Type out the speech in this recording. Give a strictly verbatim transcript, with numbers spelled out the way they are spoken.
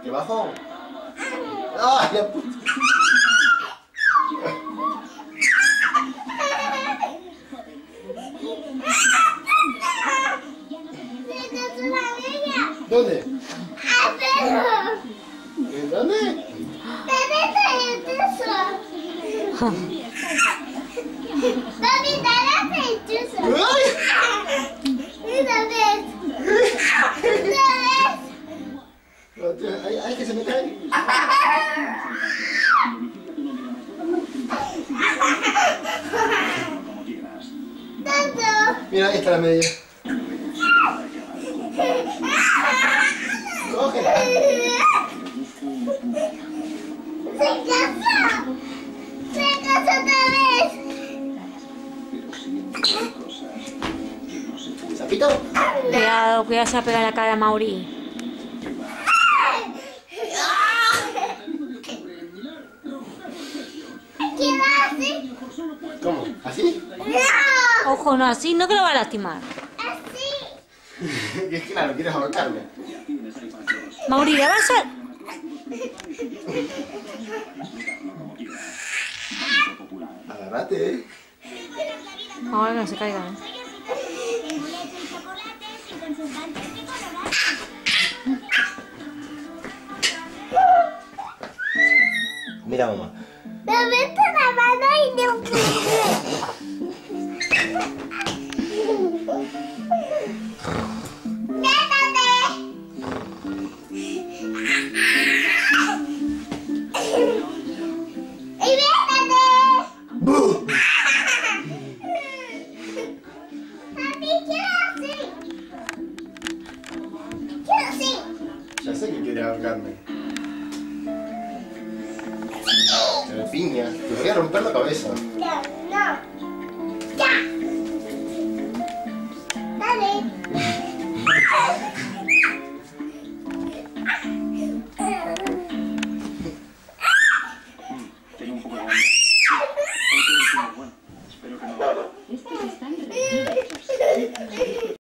¿Qué bajón? ¡Ay, la puta! ¿Dónde? ¿En dónde? Ay, ay, que se me cae. Mira, ahí está la media. Cógela. ¡Se casó! ¡Se casó otra vez! ¿Sapito? Cuidado, cuidado, se va a pegar la cara a Mauri. ¿Qué hace? ¿Cómo? ¿Así? ¡No! Ojo, no, así no que lo va a lastimar. ¡Así! Es claro, quieres ahorcarme. Mauri, ya vas a... Agárrate, eh. Ahora que no se caiga, ¿eh? Mira, mamá. Me meto la mano y no pude. Ya sé que quieres ahorcarme. Pero piña, te voy a romper la cabeza. No, no. Ya. Dale. Tengo un poco de hambre.